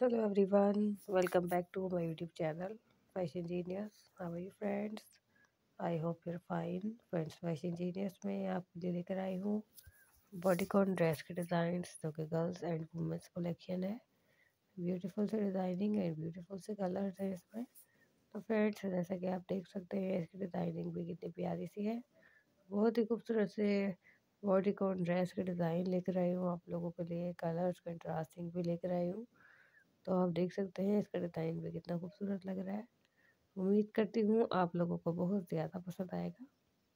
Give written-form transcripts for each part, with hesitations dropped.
Hello everyone, welcome back to my YouTube channel Fashion Genius. How are you friends? I hope you're fine. Friends, Fashion Genius में आपके लिए लेकर आई हूँ bodycon dress के designs जो कि गर्ल्स एंड वुमेंस कलेक्शन है। Beautiful से डिज़ाइनिंग एंड ब्यूटीफुल से कलर्स हैं इसमें। तो फ्रेंड्स, जैसा कि आप देख सकते हैं इसकी डिज़ाइनिंग भी कितनी प्यारी सी है। बहुत ही खूबसूरत से बॉडीकॉन ड्रेस के डिज़ाइन लेकर आई हूँ आप लोगों के लिए। कलर्स कंट्रास्टिंग भी लेकर आई हूँ। तो आप देख सकते हैं इसका डिज़ाइन भी कितना खूबसूरत लग रहा है। उम्मीद करती हूँ आप लोगों को बहुत ज़्यादा पसंद आएगा।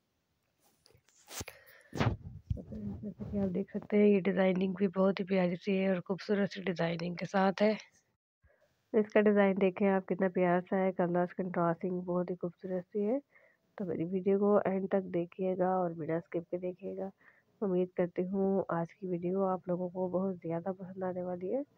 तो फ्रेंड्स, जैसे कि आप देख सकते हैं ये डिज़ाइनिंग भी बहुत ही प्यारी सी है और खूबसूरत सी डिज़ाइनिंग के साथ है। इसका डिज़ाइन देखें आप कितना प्यारा सा है। कलर्स कंट्रास्टिंग बहुत ही खूबसूरत सी है। तो मेरी वीडियो को एंड तक देखिएगा और बिना स्किप के देखिएगा। उम्मीद करती हूँ आज की वीडियो आप लोगों को बहुत ज़्यादा पसंद आने वाली है।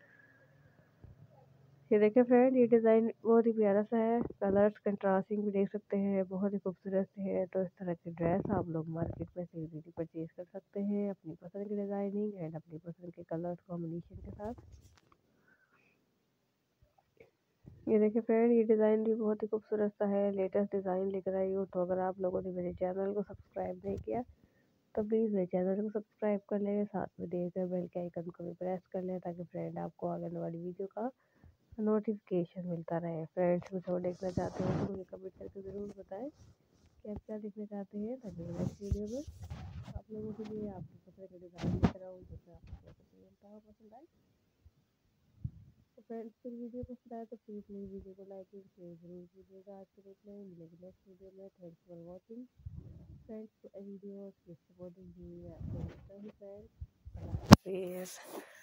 ये देखें फ्रेंड, ये डिज़ाइन बहुत ही प्यारा सा है। कलर्स कंट्रास्टिंग भी देख सकते हैं, बहुत ही खूबसूरत से है। तो इस तरह की ड्रेस आप लोग मार्केट में से इजीली परचेज कर सकते हैं अपनी पसंद की डिज़ाइनिंग एंड अपनी पसंद के कलर्स कॉम्बिनेशन के साथ। ये देखिए फ्रेंड, ये डिज़ाइन भी बहुत ही खूबसूरत सा है। लेटेस्ट डिज़ाइन लेकर आई हूँ। तो अगर आप लोगों ने मेरे चैनल को सब्सक्राइब नहीं किया तो प्लीज़ मेरे चैनल को सब्सक्राइब कर लें, साथ में देकर बेल के आइकन को भी प्रेस कर लें ताकि फ्रेंड आपको आने वाली वीडियो का नोटिफिकेशन मिलता रहे। फ्रेंड्स, कुछ और देखना चाहते हैं तो मुझे कमेंट करके ज़रूर बताएं कि आप क्या देखना चाहते हैं ताकि मैं नेक्स्ट वीडियो में आप लोगों के लिए आपकी पसंद के डिज़ाइन लेकर आऊँ जैसे आपको पसंद आए। तो फ्रेंड्स, फिर वीडियो पसंद आए तो प्लीज़ मेरी वीडियो को लाइक एंड शेयर ज़रूर कीजिएगा। आज के डेट में मिलेगी नेक्स्ट वीडियो में। Thanks for watching friends. Video supporting भी फ्रेंड्स।